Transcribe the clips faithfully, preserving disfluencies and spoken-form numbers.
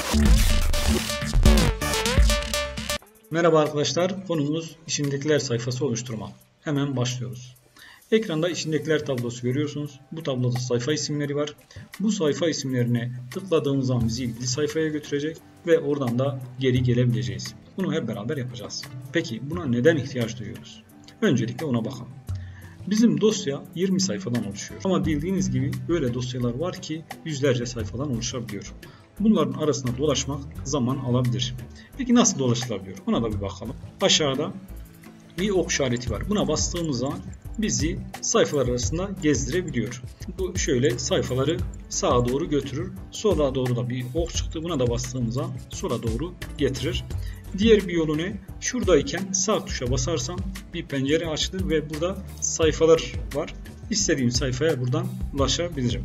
Merhaba arkadaşlar, konumuz içindekiler sayfası oluşturmak. Hemen başlıyoruz. Ekranda içindekiler tablosu görüyorsunuz. Bu tabloda sayfa isimleri var. Bu sayfa isimlerine tıkladığımız zaman bizi ilgili sayfaya götürecek ve oradan da geri gelebileceğiz. Bunu hep beraber yapacağız. Peki buna neden ihtiyaç duyuyoruz? Öncelikle ona bakalım. Bizim dosya yirmi sayfadan oluşuyor. Ama bildiğiniz gibi böyle dosyalar var ki yüzlerce sayfadan oluşabiliyor. Bunların arasında dolaşmak zaman alabilir. Peki nasıl dolaşılabiliyor? Ona da bir bakalım. Aşağıda bir ok işareti var. Buna bastığımız zaman bizi sayfalar arasında gezdirebiliyor. Bu şöyle sayfaları sağa doğru götürür. Sola doğru da bir ok çıktı. Buna da bastığımız zaman sola doğru getirir. Diğer bir yolu ne? Şuradayken sağ tuşa basarsam bir pencere açılır ve burada sayfalar var. İstediğim sayfaya buradan ulaşabilirim.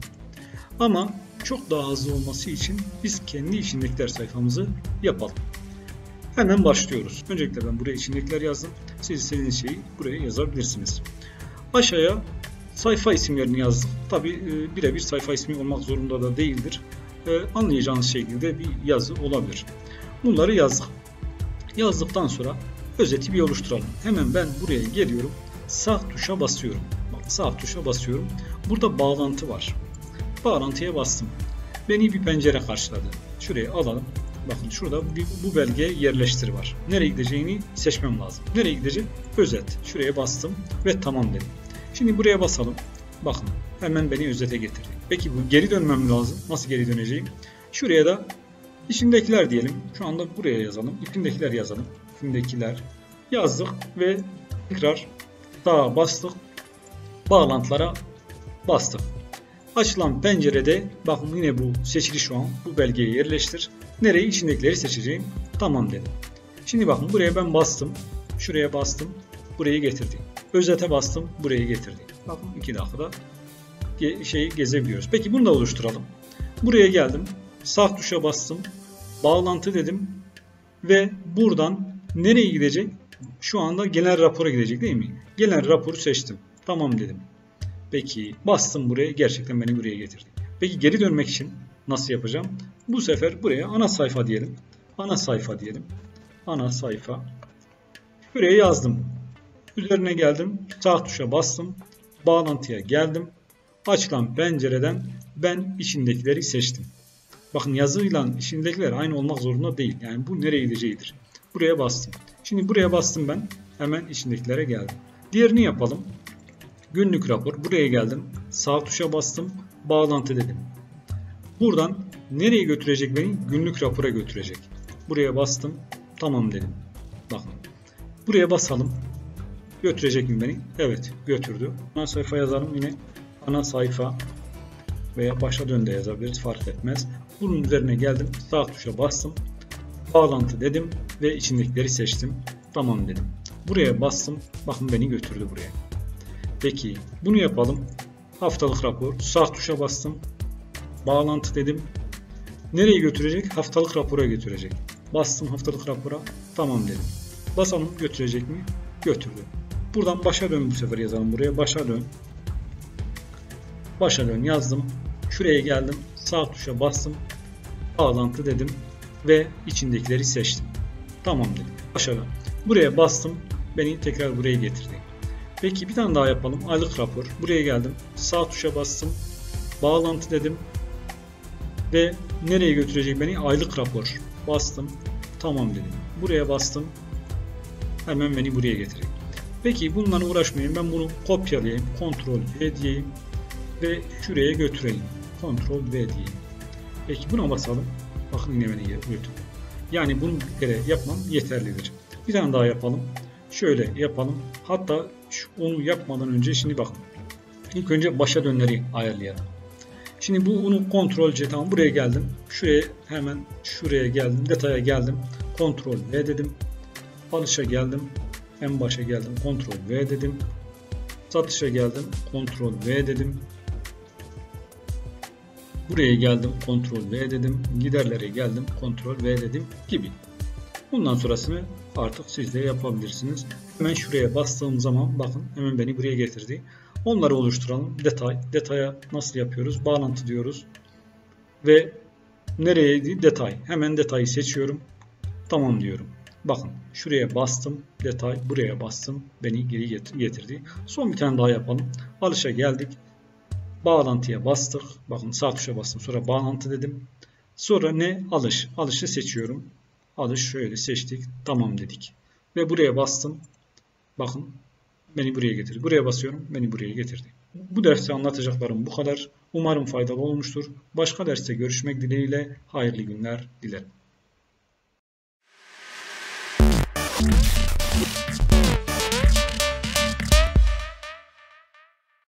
Ama çok daha hızlı olması için biz kendi içindekiler sayfamızı yapalım. Hemen başlıyoruz. Öncelikle ben buraya içindekiler yazdım. Siz istediğiniz şeyi buraya yazabilirsiniz. Aşağıya sayfa isimlerini yazdık. Tabi e, birebir sayfa ismi olmak zorunda da değildir. E, anlayacağınız şekilde bir yazı olabilir. Bunları yazdık. Yazdıktan sonra özeti bir oluşturalım. Hemen ben buraya geliyorum. Sağ tuşa basıyorum. Bak, sağ tuşa basıyorum. Burada bağlantı var. Bağlantıya bastım. Beni bir pencere karşıladı. Şuraya alalım. Bakın şurada bu belgeye yerleştir var. Nereye gideceğini seçmem lazım. Nereye gidecek? Özet. Şuraya bastım ve tamam dedim. Şimdi buraya basalım. Bakın hemen beni özete getirdi. Peki bu geri dönmem lazım. Nasıl geri döneceğim? Şuraya da içindekiler diyelim. Şu anda buraya yazalım. İpindekiler yazalım. İpindekiler yazdık ve tekrar sağa bastık. Bağlantılara bastık. Açılan pencerede bakın yine bu seçili şu an. Bu belgeye yerleştir. Nereye? İçindekileri seçeceğim. Tamam dedim. Şimdi bakın buraya ben bastım. Şuraya bastım. Burayı getirdi. Özete bastım. Burayı getirdi. Bakın iki dakikada şeyi gezebiliyoruz. Peki bunu da oluşturalım. Buraya geldim. Sağ tuşa bastım. Bağlantı dedim. Ve buradan nereye gidecek? Şu anda genel rapora gidecek değil mi? Genel raporu seçtim. Tamam dedim. Peki bastım buraya. Gerçekten beni buraya getirdi. Peki geri dönmek için nasıl yapacağım? Bu sefer buraya ana sayfa diyelim. Ana sayfa diyelim. Ana sayfa. Buraya yazdım. Üzerine geldim. Sağ tuşa bastım. Bağlantıya geldim. Açılan pencereden ben içindekileri seçtim. Bakın yazıyla içindekiler aynı olmak zorunda değil. Yani bu nereye gideceğidir. Buraya bastım. Şimdi buraya bastım ben. Hemen içindekilere geldim. Diğerini yapalım. Günlük rapor. Buraya geldim. Sağ tuşa bastım. Bağlantı dedim. Buradan nereye götürecek beni? Günlük rapora götürecek. Buraya bastım. Tamam dedim. Bakın. Buraya basalım. Götürecek mi beni? Evet. Götürdü. Ana sayfa yazalım yine. Ana sayfa veya başa dön de yazabiliriz. Fark etmez. Bunun üzerine geldim. Sağ tuşa bastım. Bağlantı dedim. Ve içindekileri seçtim. Tamam dedim. Buraya bastım. Bakın beni götürdü buraya. Peki. Bunu yapalım. Haftalık rapor. Sağ tuşa bastım. Bağlantı dedim. Nereye götürecek? Haftalık rapora götürecek. Bastım haftalık rapora. Tamam dedim. Basalım götürecek mi? Götürdü. Buradan başa dön bu sefer yazalım buraya. Başa dön. Başa dön yazdım. Şuraya geldim. Sağ tuşa bastım. Bağlantı dedim. Ve içindekileri seçtim. Tamam dedim. Başa dön. Buraya bastım. Beni tekrar buraya getirdi. Peki bir tane daha yapalım. Aylık rapor. Buraya geldim. Sağ tuşa bastım. Bağlantı dedim. Ve nereye götürecek beni? Aylık rapor. Bastım. Tamam dedim. Buraya bastım. Hemen beni buraya getirecek. Peki bununla uğraşmayayım. Ben bunu kopyalayayım. Ctrl V diyeyim. Ve şuraya götüreyim. Ctrl V diyeyim. Peki buna basalım. Bakın yine beni götürdü. Yani bunu bir kere yapmam yeterlidir. Bir tane daha yapalım. Şöyle yapalım. Hatta onu yapmadan önce şimdi bakın. İlk önce başa dönleri ayarlayalım. Şimdi bu onu Ctrl C, tamam, buraya geldim. Şuraya hemen şuraya geldim. Detaya geldim. Ctrl V dedim. Alışa geldim. En başa geldim. Ctrl V dedim. Satışa geldim. Ctrl V dedim. Buraya geldim. Ctrl V dedim. Giderlere geldim. Ctrl V dedim gibi. Bundan sonrasını artık siz de yapabilirsiniz. Hemen şuraya bastığım zaman bakın hemen beni buraya getirdi. Onları oluşturalım. Detay. Detaya nasıl yapıyoruz? Bağlantı diyoruz. Ve Nereydi? Detay. Hemen detayı seçiyorum. Tamam diyorum. Bakın şuraya bastım. Detay. Buraya bastım. Beni geri getirdi. Son bir tane daha yapalım. Alışa geldik. Bağlantıya bastık. Bakın sağ tuşa bastım. Sonra bağlantı dedim. Sonra ne? Alış. Alışı seçiyorum. Alış şöyle seçtik. Tamam dedik. Ve buraya bastım. Bakın beni buraya getirdi. Buraya basıyorum. Beni buraya getirdi. Bu derste anlatacaklarım bu kadar. Umarım faydalı olmuştur. Başka derste görüşmek dileğiyle hayırlı günler dilerim.